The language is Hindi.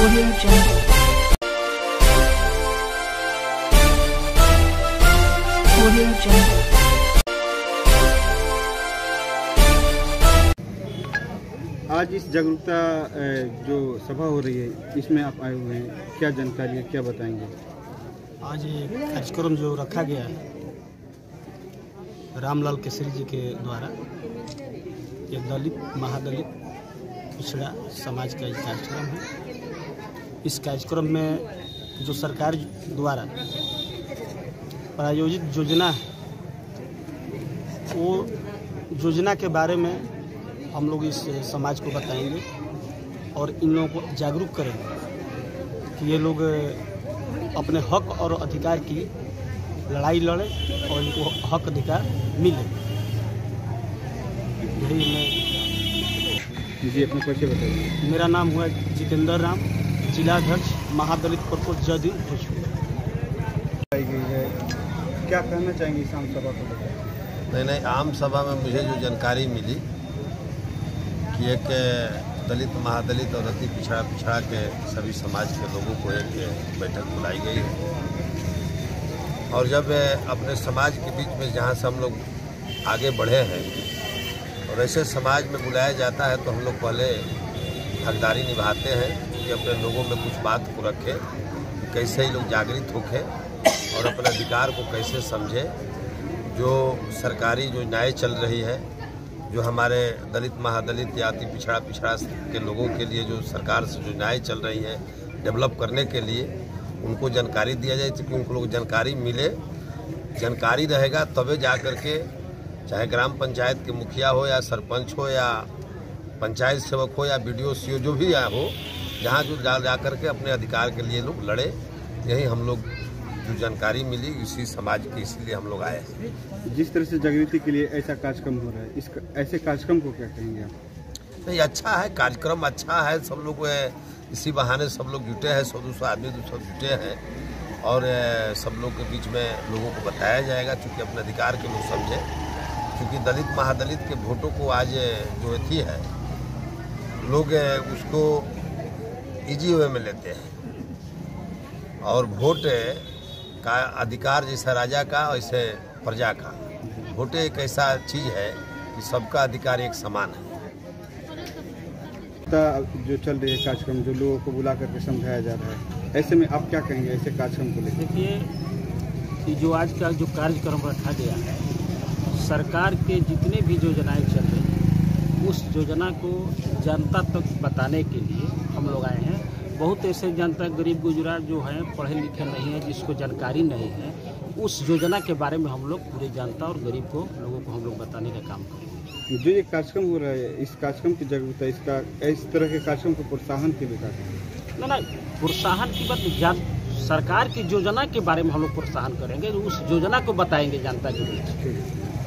Audio Jungle. Audio Jungle. आज इस जागरूकता जो सभा हो रही है, इसमें आप आए हुए हैं, क्या जानकारी है, क्या बताएंगे? आज ये कार्यक्रम जो रखा गया है रामलाल केसरी जी के द्वारा, ये दलित महादलित पिछड़ा समाज का एक कार्यक्रम है। इस कार्यक्रम में जो सरकार द्वारा प्रायोजित योजना है, वो योजना के बारे में हम लोग इस समाज को बताएंगे और इन लोगों को जागरूक करेंगे कि ये लोग अपने हक और अधिकार की लड़ाई लड़े और इनको हक अधिकार मिले। यही मैं जी अपना परिचय बताइए। मेरा नाम हुआ जितेंद्र राम, जिलाध्यक्ष महादलित प्रकोष्ठ जदयू भोजपुर। क्या कहना चाहेंगे इस आम सभा को? नहीं, आम सभा में मुझे जो जानकारी मिली कि एक दलित महादलित और अति पिछड़ा के सभी समाज के लोगों को एक बैठक बुलाई गई है। और जब अपने समाज के बीच में जहाँ से हम लोग आगे बढ़े हैं और ऐसे समाज में बुलाया जाता है, तो हम लोग पहले हकदारी निभाते हैं कि अपने लोगों में कुछ बात को रखें, कैसे ही लोग जागृत होके और अपने अधिकार को कैसे समझे। जो सरकारी जो न्याय चल रही है, जो हमारे दलित महादलित या अति पिछड़ा के लोगों के लिए जो सरकार से जो न्याय चल रही है डेवलप करने के लिए, उनको जानकारी दिया जाए कि उनको लोग जानकारी मिले। जानकारी रहेगा तबे जा कर के, चाहे ग्राम पंचायत के मुखिया हो या सरपंच हो या पंचायत सेवक हो या BDO CO जो भी हो, जहाँ जो जा कर के अपने अधिकार के लिए लोग लड़े। यही हम लोग जो जानकारी मिली इसी समाज की, इसीलिए हम लोग आए हैं। जिस तरह से जागृति के लिए ऐसा कार्यक्रम हो रहा है, इस ऐसे कार्यक्रम को क्या कहेंगे आप? नहीं, अच्छा है, कार्यक्रम अच्छा है। सब लोग इसी बहाने सब लोग जुटे हैं, 100-200 आदमी सब जुटे हैं और सब लोग के बीच में लोगों को बताया जाएगा, चूँकि अपने अधिकार के लोग समझे। क्योंकि दलित महादलित के वोटों को आज जो थी है, लोग उसको इजी वे में लेते हैं और वोट का अधिकार जैसा राजा का वैसे प्रजा का। वोट एक ऐसा चीज़ है कि सबका अधिकार एक समान है। जो चल रही है कार्यक्रम, जो लोगों को बुला करके समझाया जा रहा है, ऐसे में आप क्या कहेंगे ऐसे कार्यक्रम को लेकर? देखिए कि जो आज का जो कार्यक्रम रखा गया है, सरकार के जितने भी योजनाएं चल रही हैं, उस योजना को जनता तक बताने के लिए हम लोग आए हैं। बहुत ऐसे जनता गरीब गुजरा जो हैं, पढ़े लिखे नहीं है, जिसको जानकारी नहीं है, उस योजना के बारे में हम लोग पूरे जनता और गरीब को लोगों को हम लोग बताने का काम करेंगे। जो ये कार्यक्रम हो रहा है, इस कार्यक्रम की जागरूकता, इसका इस तरह के कार्यक्रम को प्रोत्साहन के लिए ना प्रोत्साहन की बात, सरकार की योजना के बारे में हम लोग प्रोत्साहन करेंगे, उस योजना को बताएंगे जनता के बीच।